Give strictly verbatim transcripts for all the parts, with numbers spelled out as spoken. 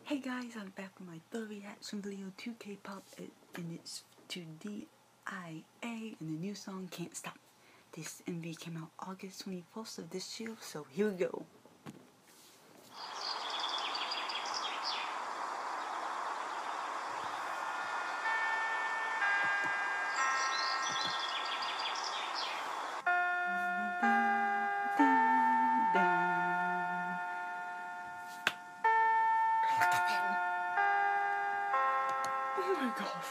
Hey guys, I'm back with my third reaction video to K-pop, and it's to D I A and the new song Can't Stop. This M V came out August twenty-first of this year, so here we go. Oh my gosh.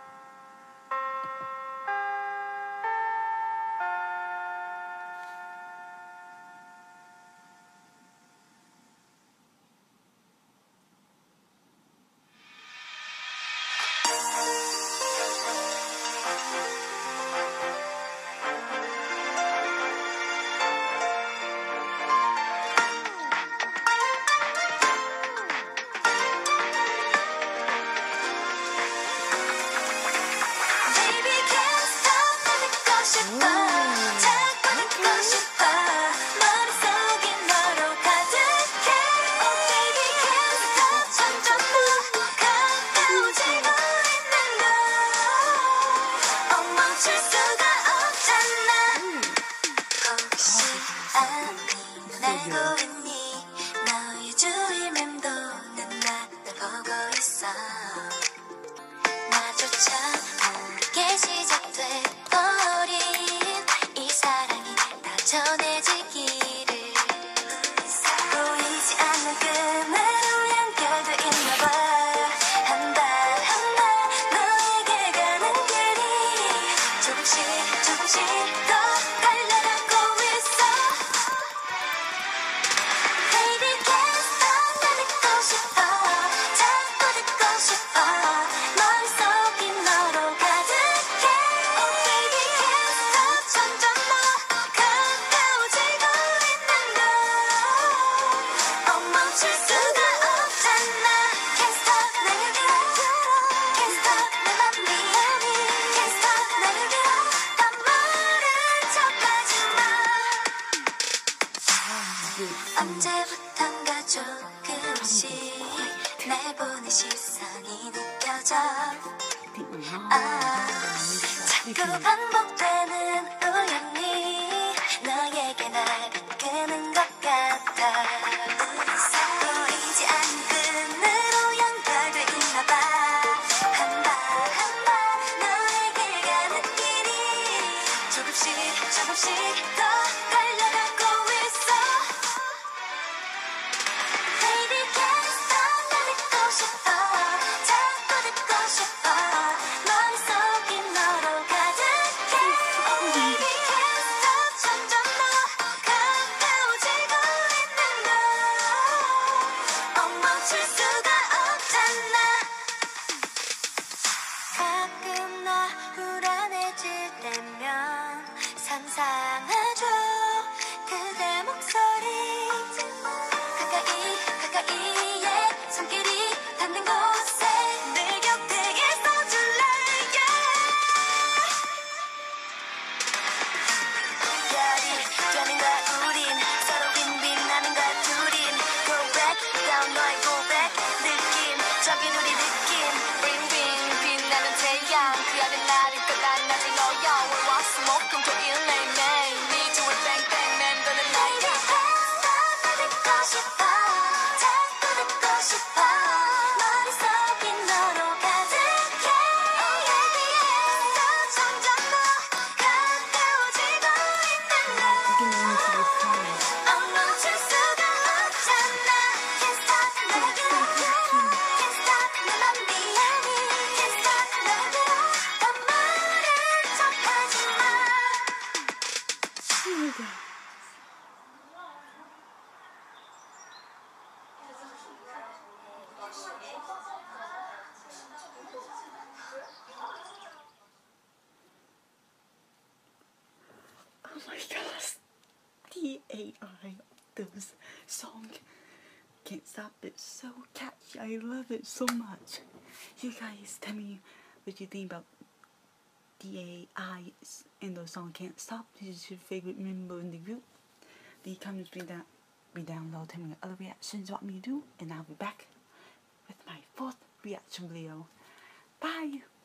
알고 있니 너의 주위 맴도는 나를 보고 있어 나조차 모르게 시작돼 버린 이 사랑이 더 전해지기를 보이지 않는 끈으로 연결돼 있나봐 한 발 한 발 너에게 가는 길이 조금씩 조금씩 더 언제부턴가 조금씩 날 보는 시선이 느껴져 아, 자꾸 반복되는 우연히 너에게 날 이끄는 것 같아 보이지 않는 끈으로 연결돼 있나봐 한 발 한 발 너에게 가는 길이 조금씩 조금씩 더 달려가고 있어 가끔 나 불안해질 때면 상상하죠 그대 목소리 가까이 가까이에 손길이 닿는 곳에 내 곁에 있어줄래 별이 되는 거야 우린 서로 윈윈 나는 거야 둘인 Go back down 너의 고백 느낌 적인 우리 느낌 빛나는 태양 그 아래 나를 떠나지 너야 월화수목금토일 매일매일 네 주위 뺑뺑 맴도는 나의 자꾸 듣고 싶어 자꾸 듣고 싶어 머릿속이 너로 가득해 어디에서 점점 더 가까워지고 있는 너 멈출 수가 없잖아 Can't stop 내가 Can't stop 내 맘이 Oh my gosh, D A I, this song Can't Stop. It's so catchy. I love it so much. You guys tell me what you think about D A I and the song Can't Stop. Who's your favorite member in the group? The comments be down, be down below. Tell me what other reactions you want me to do, and I'll be back with reaction video. Bye!